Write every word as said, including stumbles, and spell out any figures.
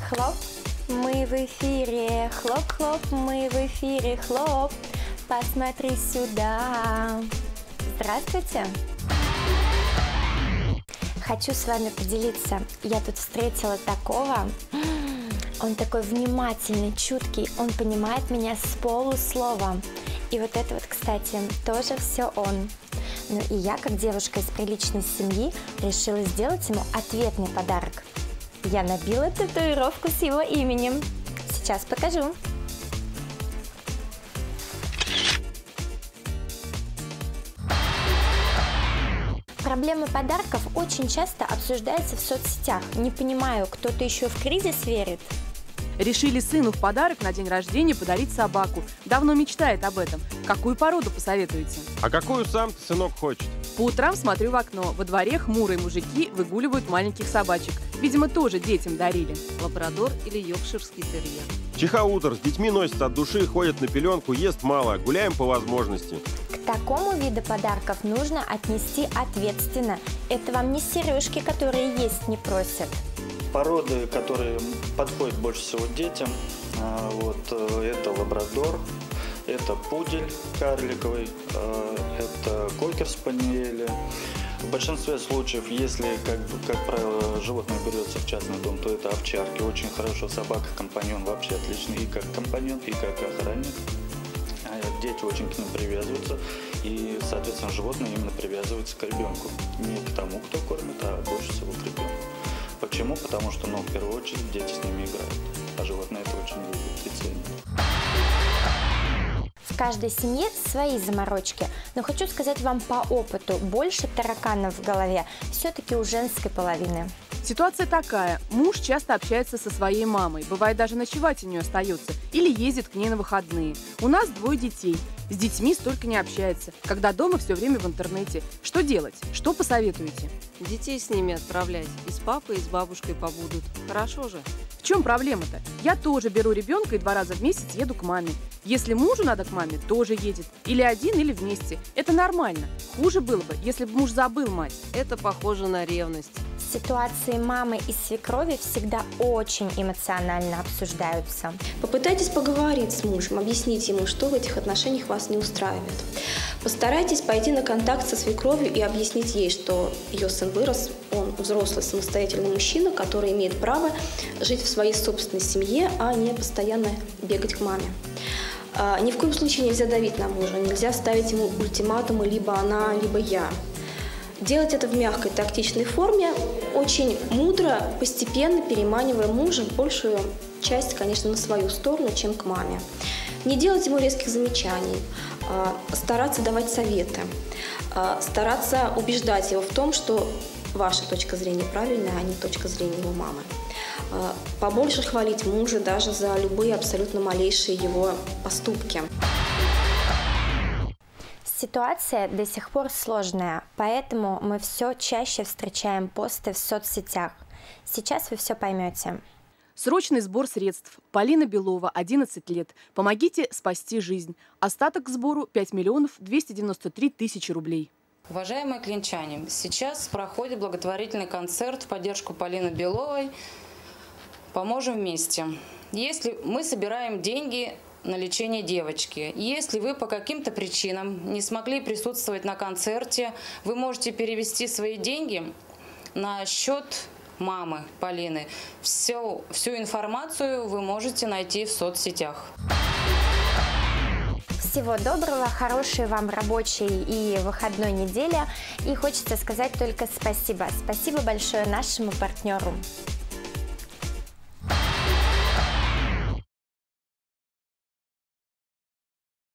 Хлоп, мы в эфире, хлоп-хлоп, мы в эфире, хлоп, посмотри сюда. Здравствуйте. Хочу с вами поделиться. Я тут встретила такого. Он такой внимательный, чуткий, он понимает меня с полуслова. И вот это вот, кстати, тоже все он. Ну и я, как девушка из приличной семьи, решила сделать ему ответный подарок. Я набила татуировку с его именем. Сейчас покажу. Проблема подарков очень часто обсуждается в соцсетях. Не понимаю, кто-то еще в кризис верит? Решили сыну в подарок на день рождения подарить собаку. Давно мечтает об этом. Какую породу посоветуете? А какую сам сынок хочет? По утрам смотрю в окно. Во дворе хмурые мужики выгуливают маленьких собачек. Видимо, тоже детям дарили. Лабрадор или йоркширский терьер. Чихаутер с детьми носит от души, ходит на пеленку, ест мало. Гуляем по возможности. К такому виду подарков нужно отнести ответственно. Это вам не сережки, которые есть не просят. Породы, которые подходят больше всего детям, вот, это лабрадор, это пудель карликовый, это кокер-спаниели. В большинстве случаев, если, как, как правило, животное берется в частный дом, то это овчарки. Очень хорошо, собака-компаньон вообще отличный и как компаньон, и как охранник. Дети очень к ним привязываются, и, соответственно, животное именно привязывается к ребенку. Не к тому, кто кормит, а больше всего к ребенку. Почему? Потому что, ну, в первую очередь, дети с ними играют, а животные это очень любят и ценят. В каждой семье свои заморочки, но хочу сказать вам по опыту, больше тараканов в голове все-таки у женской половины. Ситуация такая. Муж часто общается со своей мамой, бывает даже ночевать у нее остается, или ездит к ней на выходные. У нас двое детей. С детьми столько не общается, когда дома все время в интернете. Что делать? Что посоветуете? Детей с ними отправлять. И с папой, и с бабушкой побудут. Хорошо же. В чем проблема-то? Я тоже беру ребенка и два раза в месяц еду к маме. Если мужу надо к маме, тоже едет. Или один, или вместе. Это нормально. Хуже было бы, если бы муж забыл мать. Это похоже на ревность. Ситуации мамы и свекрови всегда очень эмоционально обсуждаются. Попытайтесь поговорить с мужем, объяснить ему, что в этих отношениях вас не устраивает. Постарайтесь пойти на контакт со свекровью и объяснить ей, что ее сын вырос, он взрослый самостоятельный мужчина, который имеет право жить в своей собственной семье, а не постоянно бегать к маме. Ни в коем случае нельзя давить на мужа, нельзя ставить ему ультиматумы либо она, либо я. Делать это в мягкой, тактичной форме, очень мудро, постепенно переманивая мужа большую часть, конечно, на свою сторону, чем к маме. Не делать ему резких замечаний, стараться давать советы, стараться убеждать его в том, что ваша точка зрения правильная, а не точка зрения его мамы. Побольше хвалить мужа даже за любые абсолютно малейшие его поступки. Ситуация до сих пор сложная, поэтому мы все чаще встречаем посты в соцсетях. Сейчас вы все поймете. Срочный сбор средств. Полина Белова, одиннадцать лет. Помогите спасти жизнь. Остаток к сбору пять миллионов двести девяносто три тысячи рублей. Уважаемые клинчане, сейчас проходит благотворительный концерт в поддержку Полины Беловой «Поможем вместе». Если мы собираем деньги на лечение девочки. Если вы по каким-то причинам не смогли присутствовать на концерте, вы можете перевести свои деньги на счет мамы Полины. Всю, всю информацию вы можете найти в соцсетях. Всего доброго, хорошей вам рабочей и выходной недели. И хочется сказать только спасибо. Спасибо большое нашему партнеру.